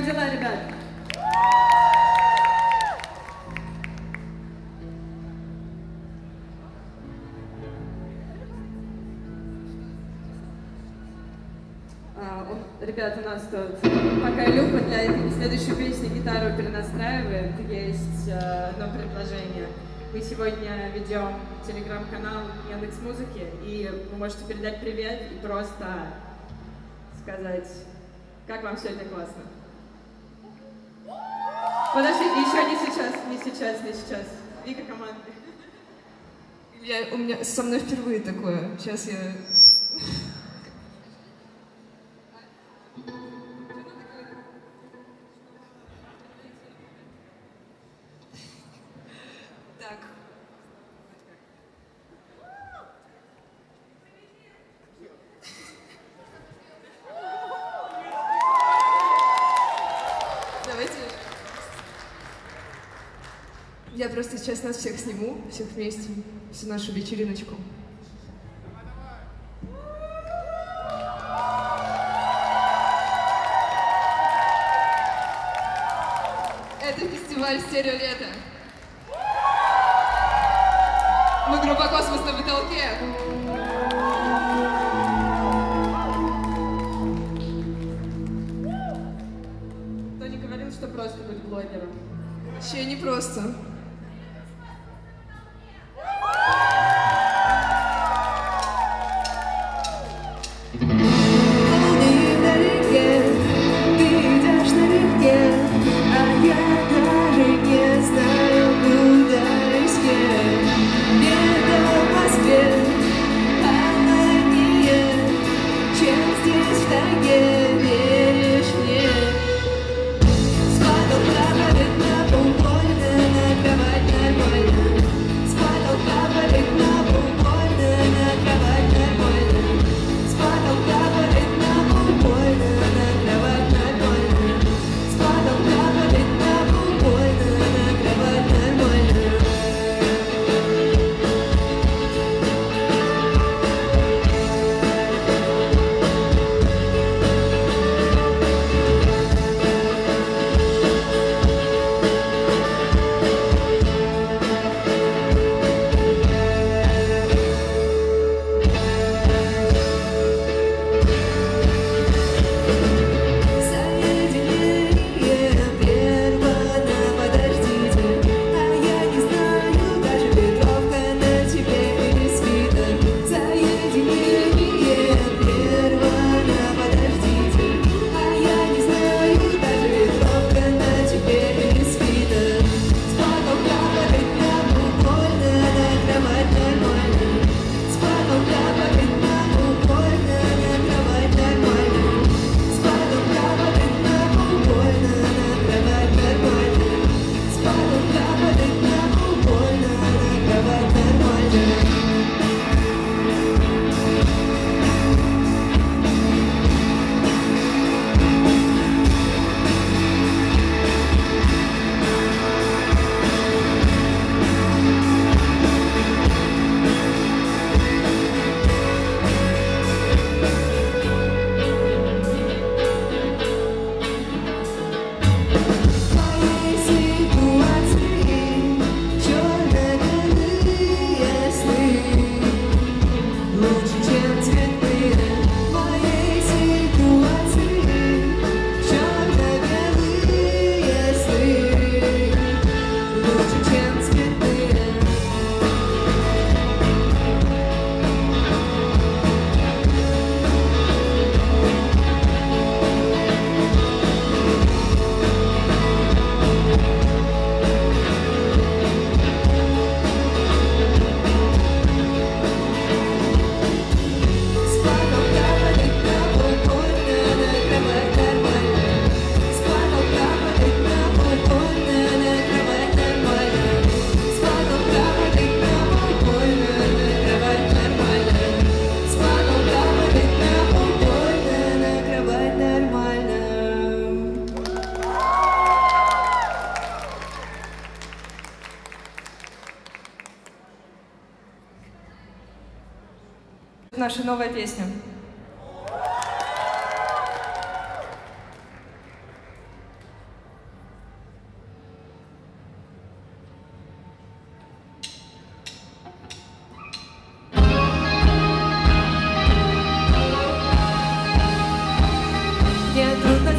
дела, ребят? Ребят, у нас тут, пока Илюха для этой следующей песни гитару перенастраивает, есть одно предложение. Мы сегодня ведем телеграм-канал Яндекс.Музыки, и вы можете передать привет и просто сказать, как вам сегодня классно. Подождите, еще не сейчас. Вика, команда. У меня со мной впервые такое. Сейчас я... Я просто сейчас нас всех сниму, всех вместе, всю нашу вечериночку. Это фестиваль «Стерео Лето». Мы группа «Космос» на потолке. Кто не говорил, что просто быть блогером? Вообще не просто. Наша новая песня.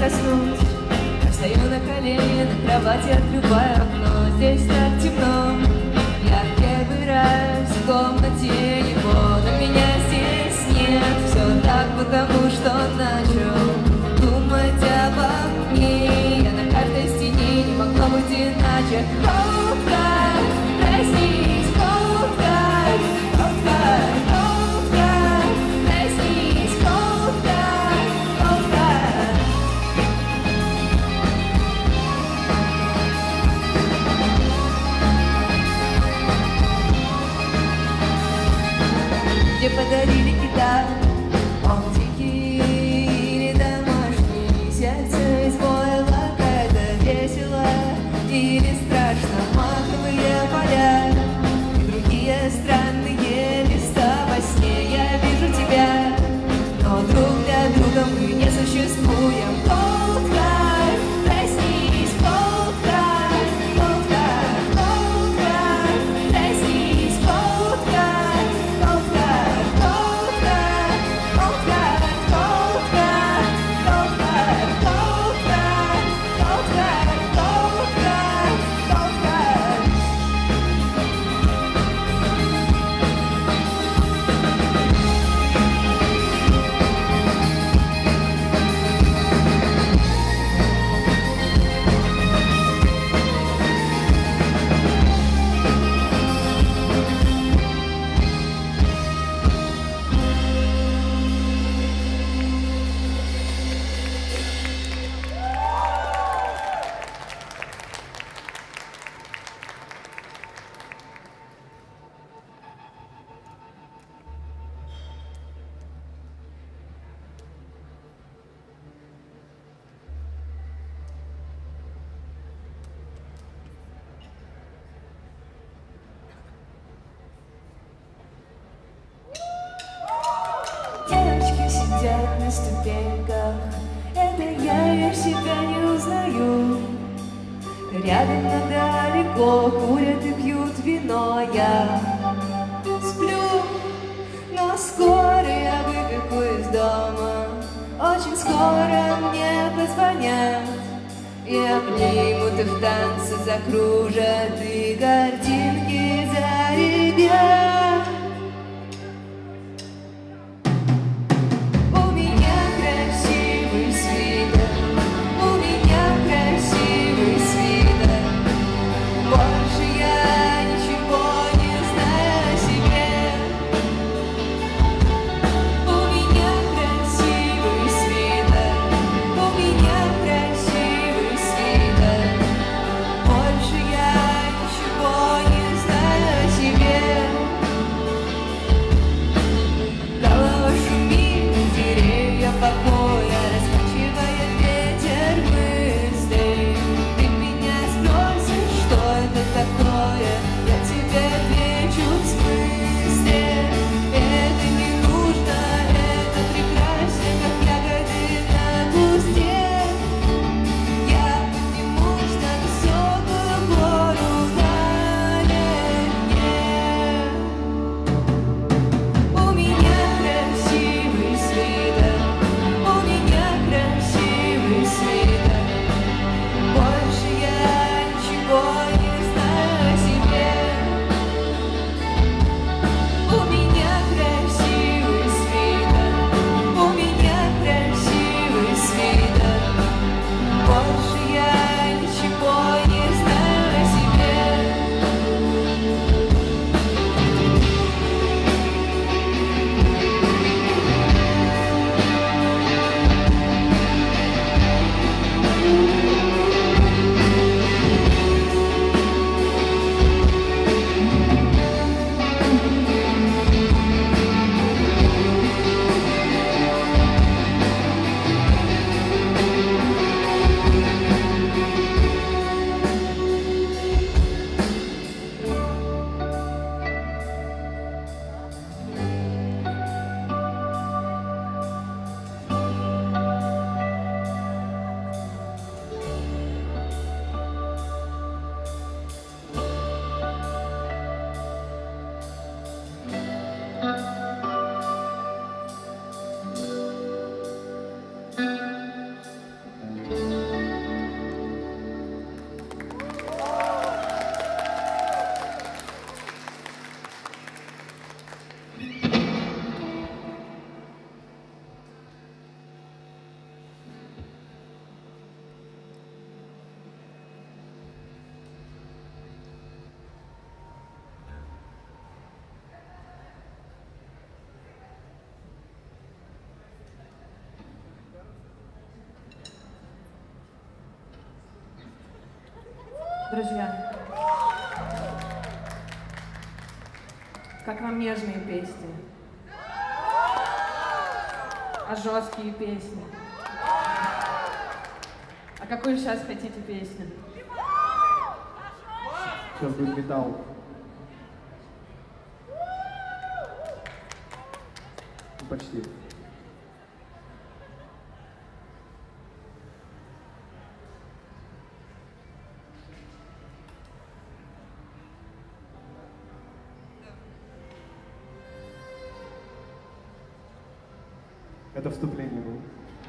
заснуть. Я встаю на колени, на кровати открываю окно. Здесь так темно. Я в первый раз в комнате его, но меня здесь нет. Все так потому, что начал думать обо мне. Я на каждой стене, не могло быть иначе. Cold card, проснись, cold card, cold card, cold card, проснись, cold card, cold card. Мне подарили гитару, он дикий или домашний. Сердце избоило, как-то весело или страшно. Маковые поля и другие странные места во сне. Я вижу тебя, но друг для друга мы не существуем. Cold card, проснись, cold card, cold card, cold card, проснись, cold card, cold card, cold card, cold card, cold card, cold card, cold card, cold card, cold card, cold card. Девочки сидят на ступеньках, это я себя не узнаю. Рядом, но далеко курят и пьют вино. Я сплю, но скоро я выбегу из дома. Очень скоро мне позвонят и обнимут, и в танце закружат, и картинки заребят. У меня красивый свитер, у меня красивый свитер. Больше я ничего не знаю о себе. У меня красивый свитер, у меня красивый свитер. Больше я ничего не знаю о себе. Друзья, как вам нежные песни? А жесткие песни? А какую сейчас хотите песню? Сейчас будет металл. Ну, почти. Это вступление было.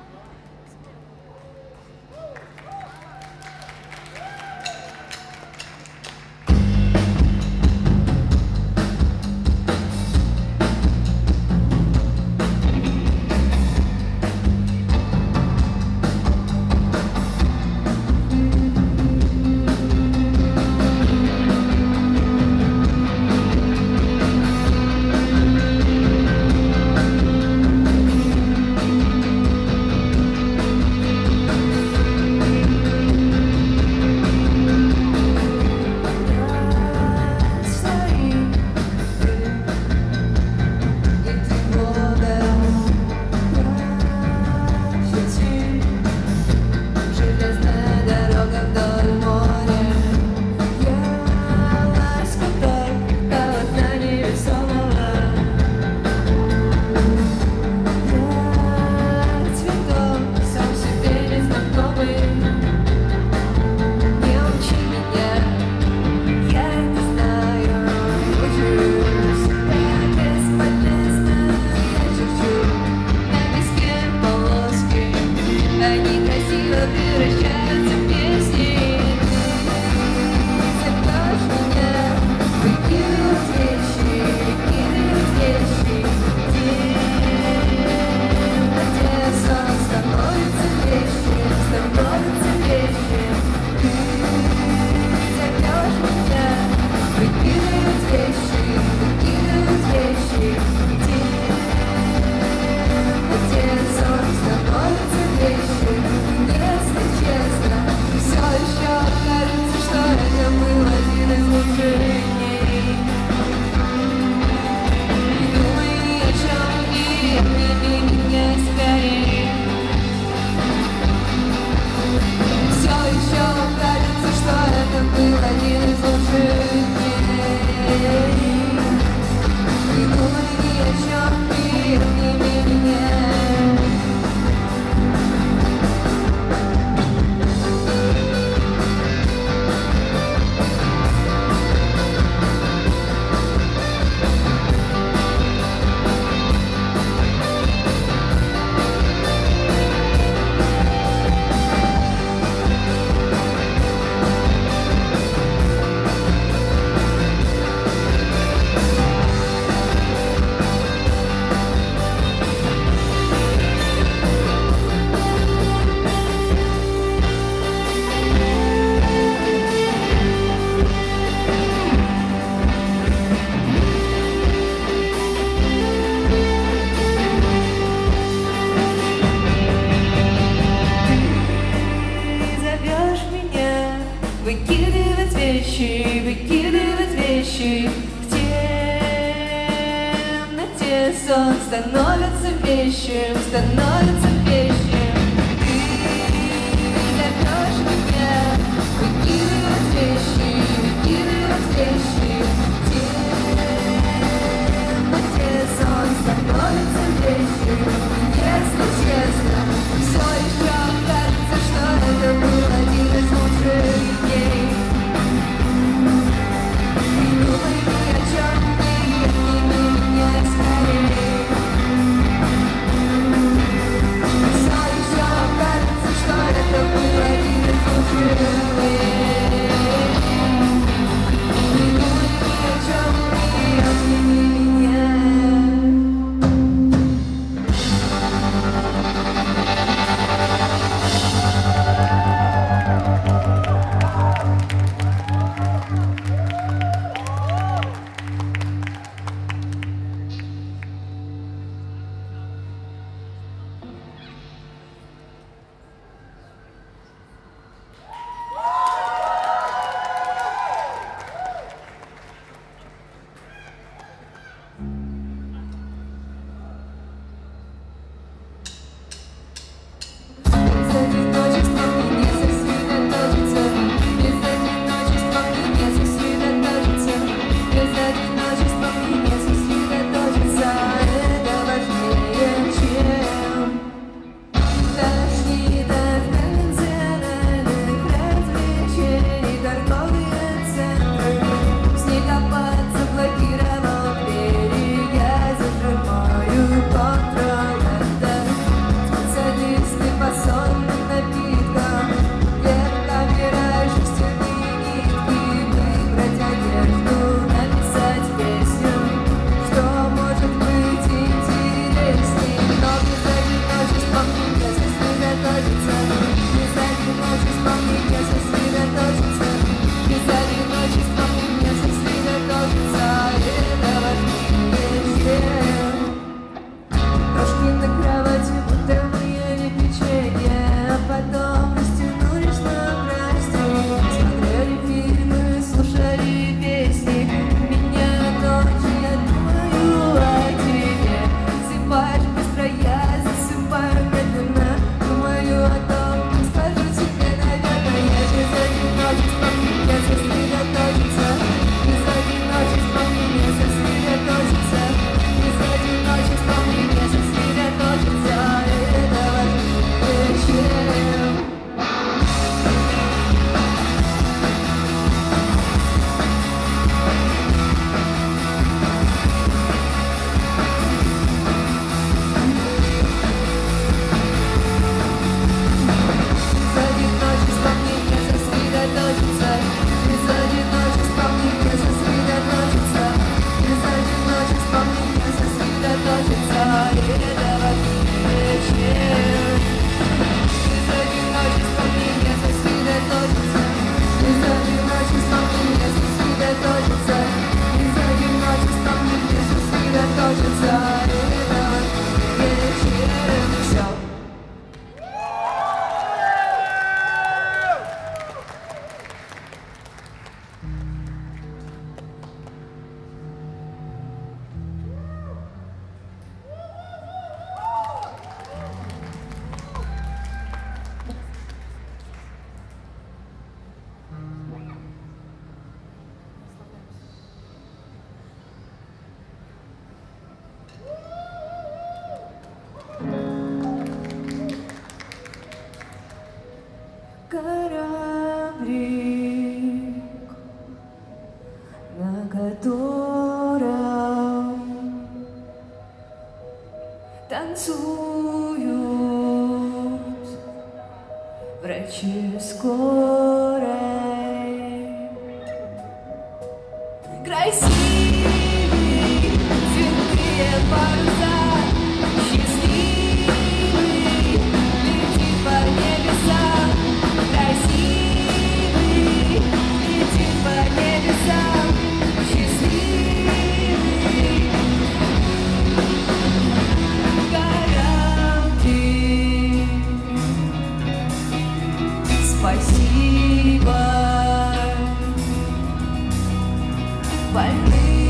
выкидывать вещи в темноте. Сон становится вещим, становится вещим. Ты зовешь меня выкидывать вещи в темноте. Сон становится вещим. Если честно, все еще кажется, что это был один из лучших дней. Думай ни о чем, не обними меня скорее. этого вечера. Из одиночества мне сосредоточиться, из одиночества мне сосредоточиться, из одиночества мне сосредоточиться этого вечера. Все. Кораблик, на котором танцуют врачи скорой. Красивый, цветные паруса, счастливый, летит по небесам. Красивый, летит по небесам, счастливый. Кораблик, спасибо. Больные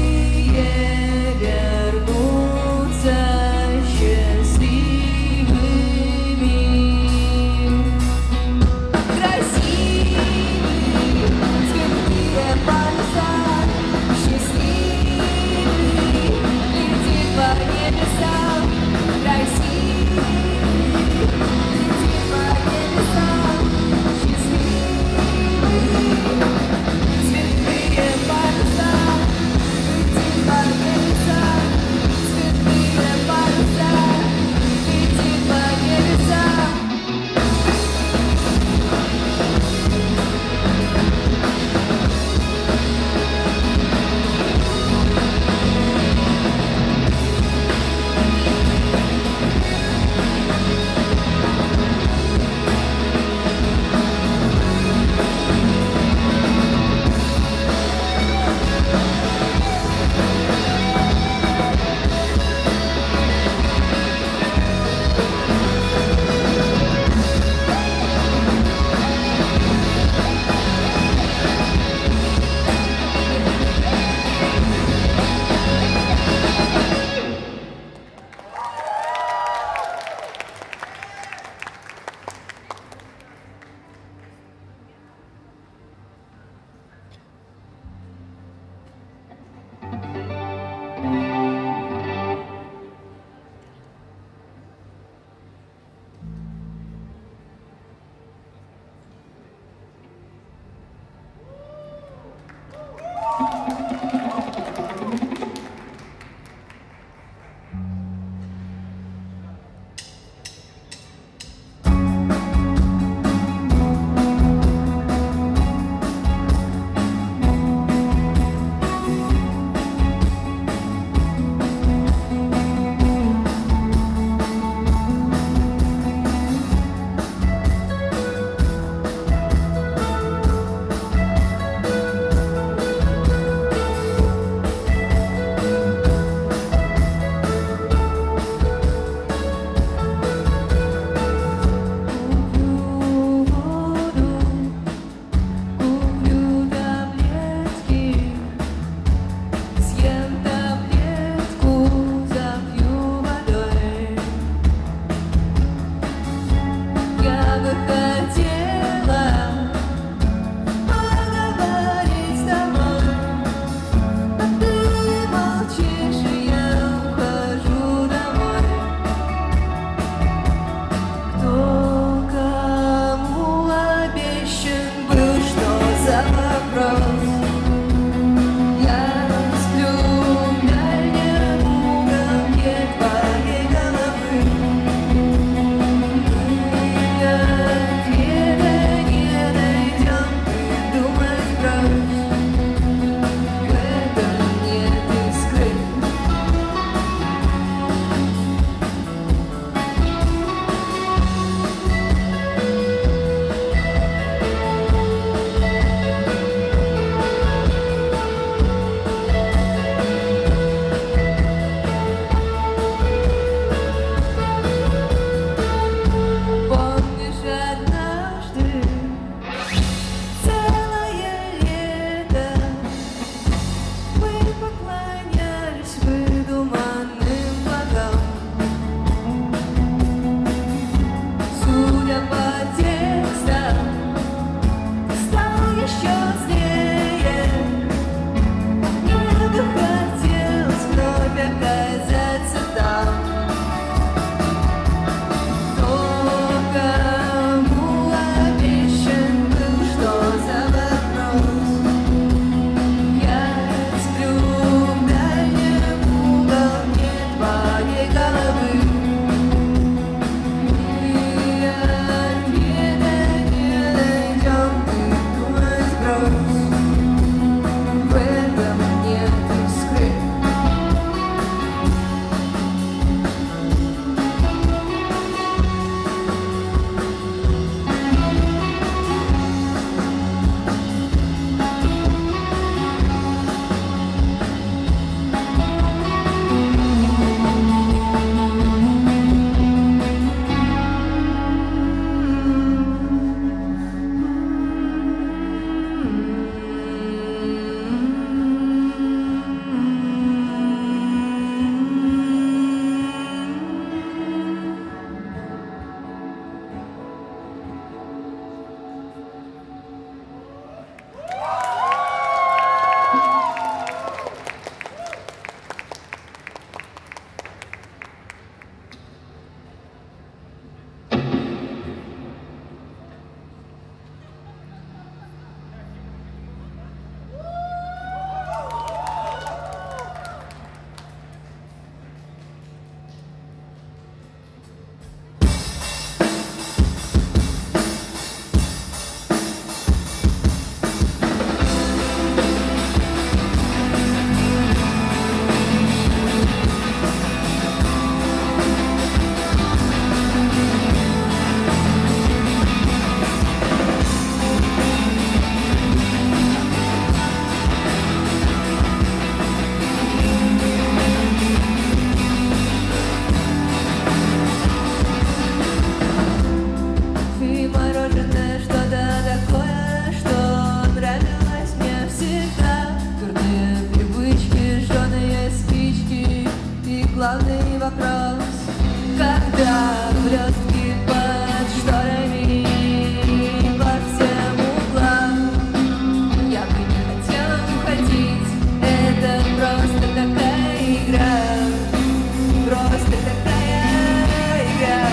Ты такая игра.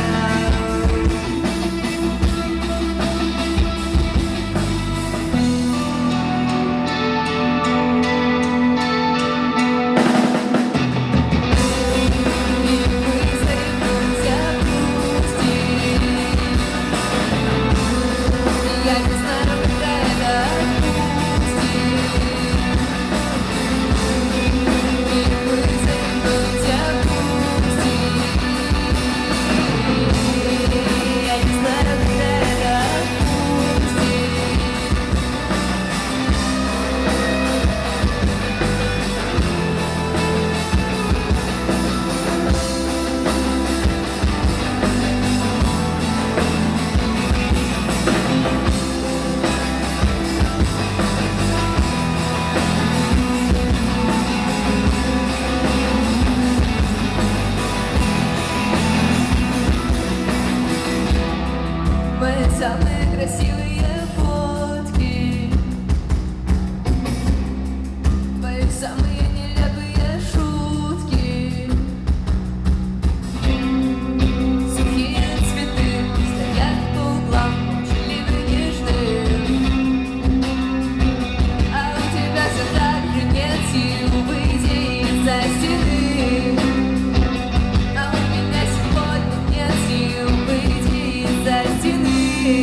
Самые красивые фотки, твои самые нелепые шутки. Сухие цветы стоят по углам, молчаливые жды. А у тебя все так же нет сил выйти из-за стены. А у меня сегодня нет сил выйти из-за стены.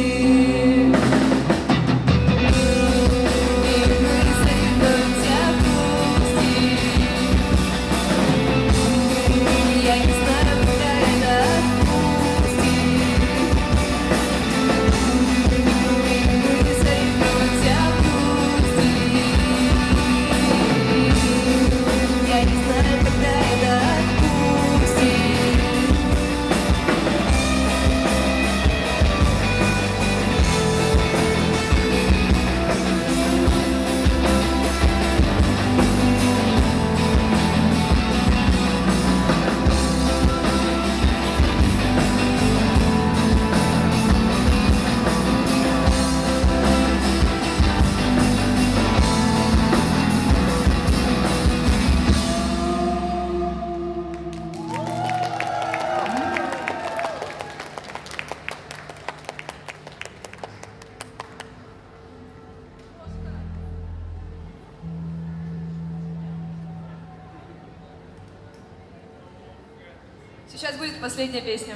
Сейчас будет последняя песня.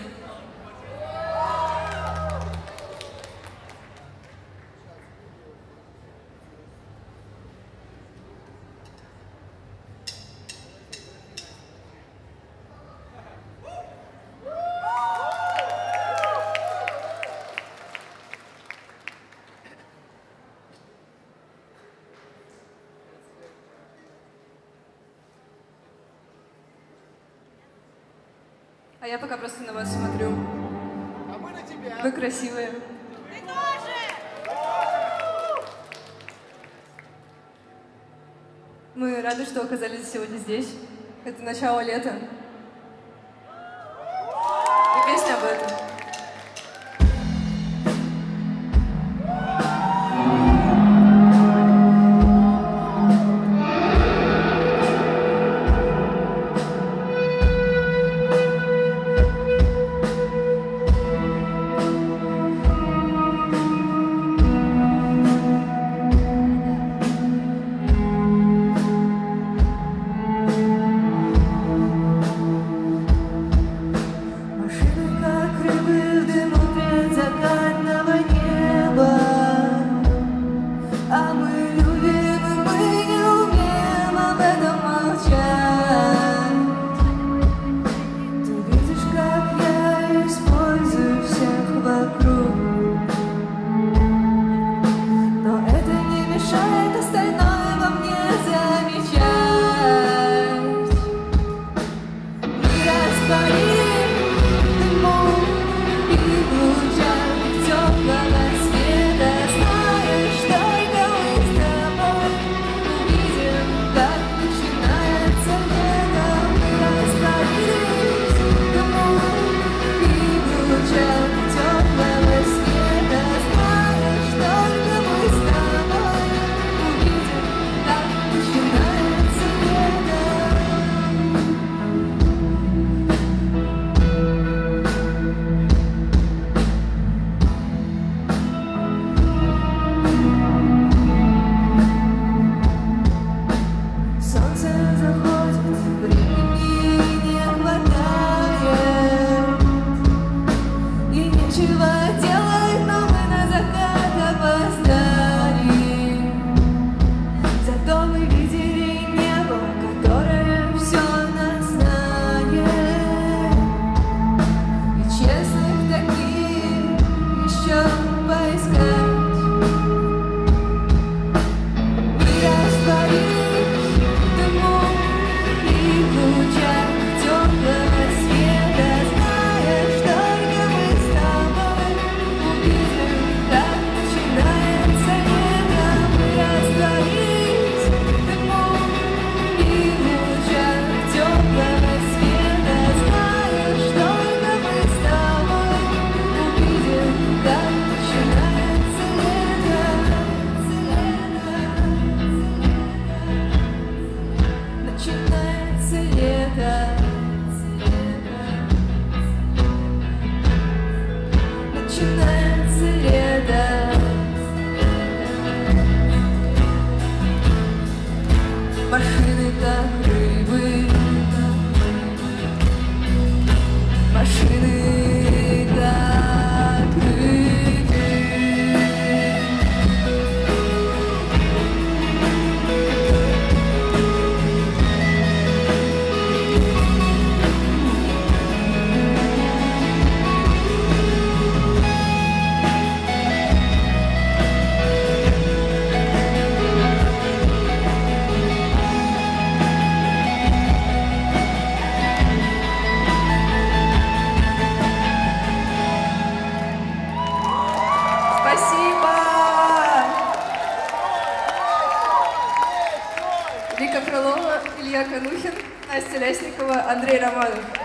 А я пока просто на вас смотрю. А мы на тебя. Вы красивые. Ты тоже! Мы рады, что оказались сегодня здесь. Это начало лета. И песня об этом. Машины, как рыба Андрей Романов.